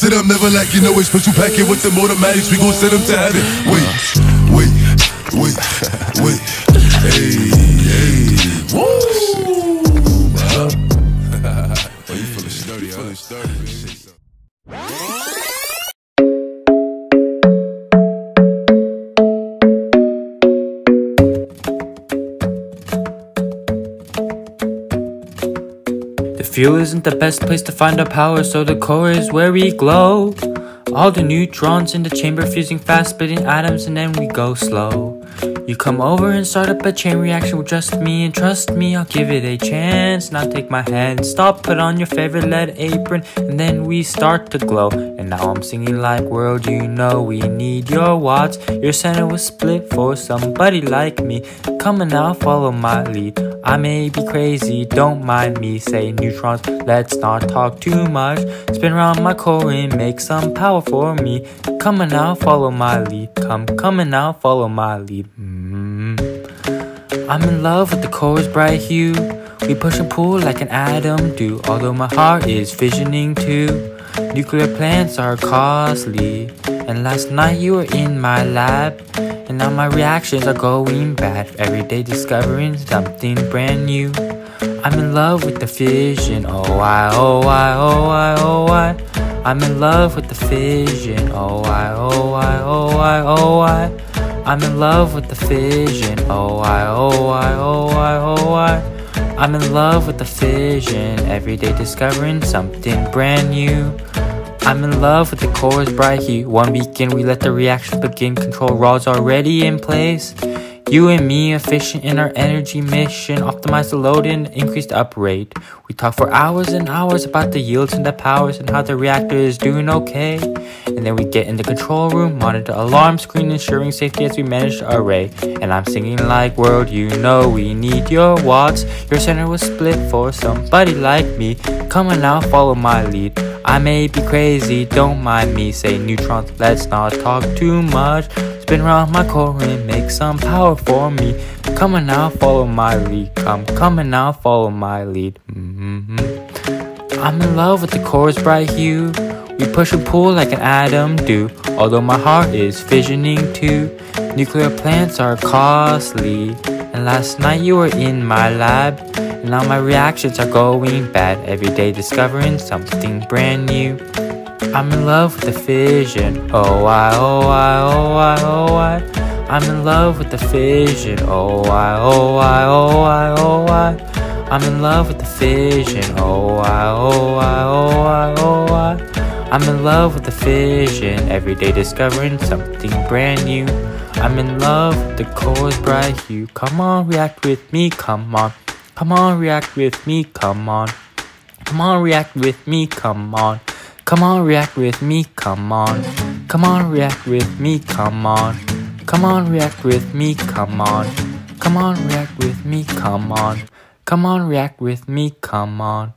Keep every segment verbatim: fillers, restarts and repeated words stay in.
sit up, never like, you know, it's special packet with them automatics. We gon' send them to heaven. Wait, wait, wait, wait. Hey, hey. Woo! Oh, you feeling sturdy, huh? Feeling sturdy. The fuel isn't the best place to find our power, so the core is where we glow. All the neutrons in the chamber fusing fast, splitting atoms, and then we go slow. You come over and start up a chain reaction with just me, and trust me, I'll give it a chance. Now take my hand, stop, put on your favorite lead apron, and then we start to glow. And now I'm singing like, world, you know we need your watts. Your center was split for somebody like me. Come on now, follow my lead. I may be crazy, don't mind me. Say neutrons, let's not talk too much. Spin around my core and make some power for me. Come on now, follow my lead. Come, come on now, follow my lead. Mm-hmm. I'm in love with the core's bright hue. We push and pull like an atom do, although my heart is fissioning too. Nuclear plants are costly, and last night you were in my lab, and now my reactions are going bad. Every day discovering something brand new. I'm in love with the fission, oh I, oh I, oh I, oh I. I'm in love with the fission, oh I, oh I, oh I, oh I. I'm in love with the fission, oh I, oh I, oh I, oh I. I'm in love with the fission, every day discovering something brand new. I'm in love with the core's bright hue. One weekend we let the reaction begin, control rods already in place. You and me efficient in our energy mission, optimize the load and increase the uprate. We talk for hours and hours about the yields and the powers and how the reactor is doing okay. And then we get in the control room, monitor alarm screen, ensuring safety as we manage the array. And I'm singing like, world, you know we need your watts. Your center was split for somebody like me. Come on now, follow my lead. I may be crazy, don't mind me. Say neutrons, let's not talk too much. Spin around my core and make some power for me. Come on now, follow my lead. Come, come on now, follow my lead. Mm-hmm. I'm in love with the core's bright hue. We push and pull like an atom do, although my heart is fissioning too. Nuclear plants are costly, and last night you were in my lab, and now my reactions are going bad. Every day discovering something brand new. I'm in love with the fission, oh I, oh I, oh I, oh I. I'm in love with the fission, oh I, oh I, oh I, oh I. I'm in love with the fission, oh I, oh I, oh I, oh I. I'm in love with the fission, every day discovering something brand new. I'm in love with the core's bright hue. Come on, react with me, come on. Come on, react with me, come on. Come on, react with me, come on. Come on, react with me, come on. Come on, react with me, come on. Come on, react with me, come on. Come on, react with me, come on. Come on, react with me, come on.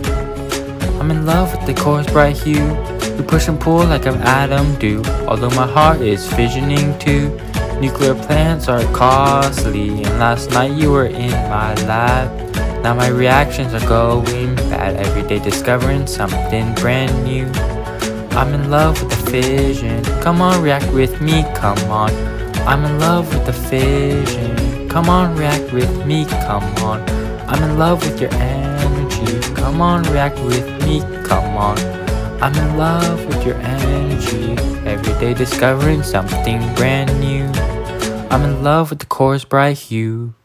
I'm in love with the core's bright hue. We push and pull like an atom do, although my heart is fissioning too. Nuclear plants are costly, and last night you were in my lab. Now my reactions are going bad, every day discovering something brand new. I'm in love with the fission, come on react with me, come on. I'm in love with the fission, come on react with me, come on. I'm in love with your energy, come on react with me, come on. I'm in love with your energy, every day discovering something brand new. I'm in love with the core's bright hue.